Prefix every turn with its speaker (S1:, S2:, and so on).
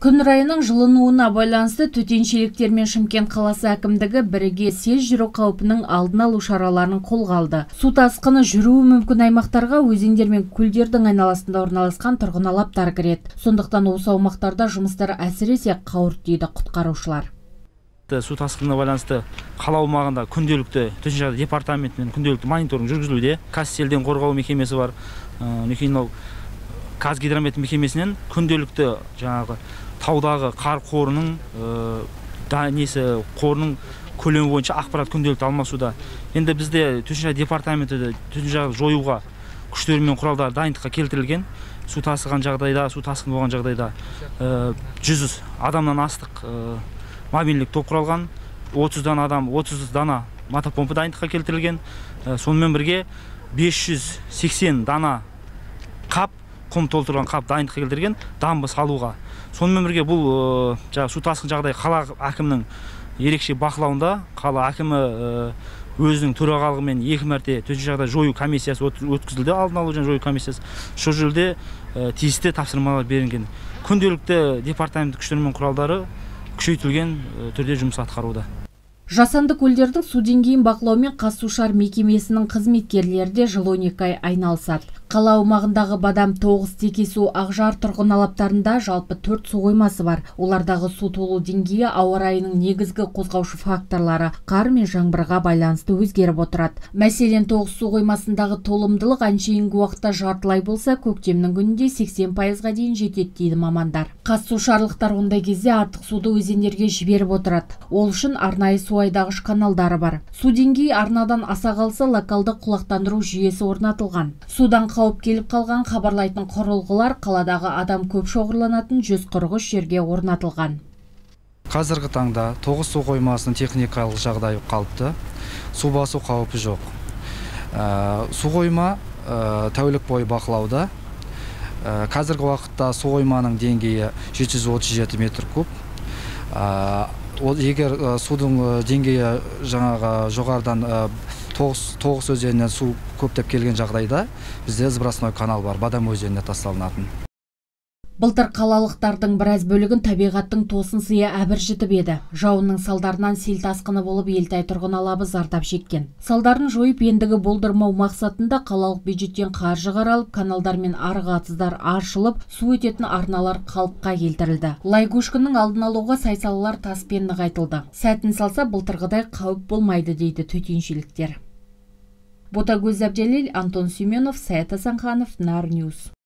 S1: Күн райының жылынуына байланысты төтеншеліктер мен Шымкент қаласы әкімдігі бірге сел жүру қаупінің алдын алу шараларын қолға алды. Су тасқыны жүруі мүмкін аймақтарға өзендер мен көлдердің айналасында орналасқан тұрғын алаптар кіреді. Сондықтан осы аумақтарда жұмыстар әсіресе қауырт дейді құтқарушылар.
S2: Су тасқынына байланысты қала аумағында күнделікті төтенше жағдай департаментімен күнделікті мониторинг жүргізілуде. Қазселден қорғау мекемесі бар, Қазгидромет мекемесінен күнделікті жаңағы таудағы қар қорының қорының көлемі бойынша ақпарат күнделікті алмасуда. Енді бізде төтенше жағдай департаменті төтенше жағдайды жоюға күштер мен құралдар дайындыққа келтірілген. Су тасыған жағдайда, су тасқын болған жағдайда 100 адамнан астық мобильдік топ құралған, 30 дана мотопомпа дайындыққа келтірілген. Сонымен бірге 580 дана қап, құм толтырған қап дайындыққа келтірген, дамба салуға. Сонымен бірге бұл су тасқын жағдай қала әкімінің ерекше бақылауында. Қала әкімі өзінің төрағалығымен 2 мәрте төтенше жағдай жою комиссиясы өткізілді, алдын алу және жою комиссиясы. Сол жерде тиісті тапсырмалар берілген. Күнделікті департамент күштері мен құралдары күшейтілген түрде жұмыс атқаруда.
S1: Жасанды көлдердің су деңгейін бақылаумен Қазсушар мекемесінің қызметкерлері де жыл 12 ай айналысады. Қала аумағындағы Бадам, Тоғыз, Текесу, Ақжар тұрғын алаптарында жалпы 4 су қоймасы бар. Олардағы су толу деңгейі ауа райының негізгі қозғаушы факторлары қар мен жаңбырға байланысты өзгеріп отырады. Мәселен, Тоғыз су қоймасындағы толымдылық әншейінгі уақытта жартылай болса, көктемнің күнінде 80%-ға дейін жетеді дейді мамандар. Қазсушарлықтар ондай кезде артық суды өзендерге жіберіп отырады. Ол үшін арнайы су айдағыш каналдары бар. Су деңгейі арнадан аса қалса, локалды құлақтандыру жүйесі орнатылған. Судан қауіп келіп қалған хабарлайтын құрылғылар қаладағы адам көп шоғырланатын 143 жерге орнатылған.
S3: Қазіргі таңда Тоғыз су қоймасының техникалық жағдайы қалыпты. Су басу қаупі жоқ. Су қойма тәулік бойы бақылауда. Қазіргі уақытта су қойманың деңгейі 737 метр куб. Егер судың деңгейі жоғарыдан Тоғыз өзенінен су көптеп келген жағдайда бізде сбросной канал бар, Бадам өзеніне тасталынатын.
S1: Былтыр қалалықтардың біраз бөлігін табиғаттың тосын сыйы әбіржітіп еді. Жауынның салдарынан сел тасқыны болып Елтай тұрғын алабы зардап шеккен. Салдарын жойып ендігі болдырмау мақсатында қалалық бюджеттен қаржы қаралып, каналдар мен арық-атыздар аршылып, су өтетін арналар қалыпқа келтірілді. Лай көшкіннің алдын алуға сай-салалар таспен нығайтылды. Сәтін салса былтырғыдай қауіп болмайды дейді төтеншеліктер. Ботагөз Әбділел, Антон Сүйменов, Саят Асанханов, Нар Ньюс.